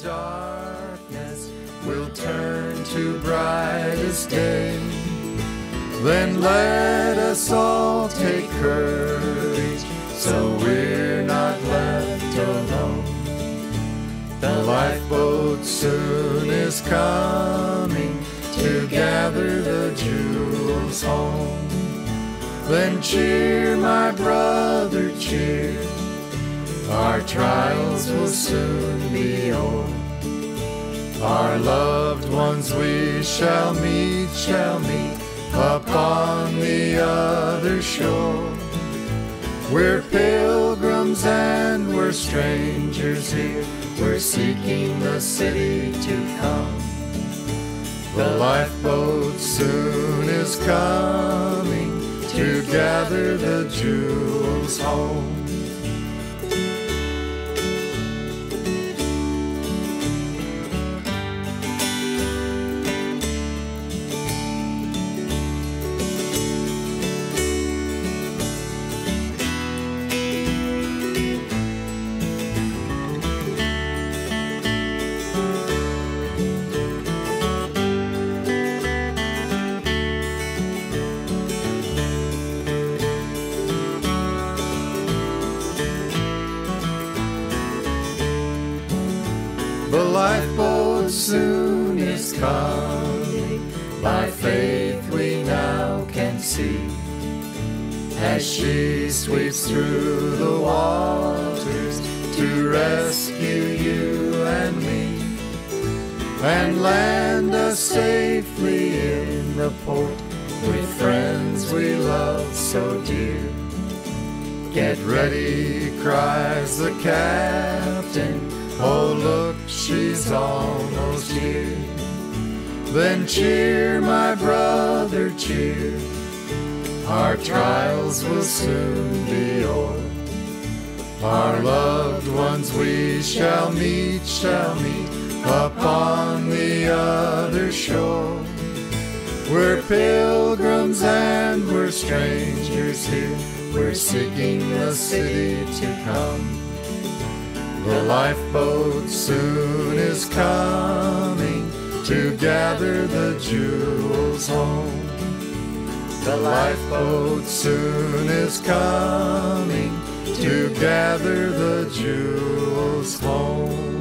darkness will turn to brightest day. Then let us all take courage, so we're not left alone. The lifeboat soon is coming to gather the jewels home. Then cheer, my brother, cheer, our trials will soon be o'er. Our loved ones we shall meet upon the other shore. We're pilgrims and we're strangers here, we're seeking the city to come. The lifeboat soon is coming to gather the jewels home. The lifeboat soon is coming, by faith we now can see, as she sweeps through the waters to rescue you and me, and land us safely in the port with friends we love so dear. Get ready, cries the captain, oh look, she's almost here. Then cheer, my brother, cheer, our trials will soon be o'er. Our loved ones we shall meet upon the other shore. We're pilgrims and we're strangers here, we're seeking the city to come. The lifeboat soon is coming to gather the jewels home. The lifeboat soon is coming to gather the jewels home.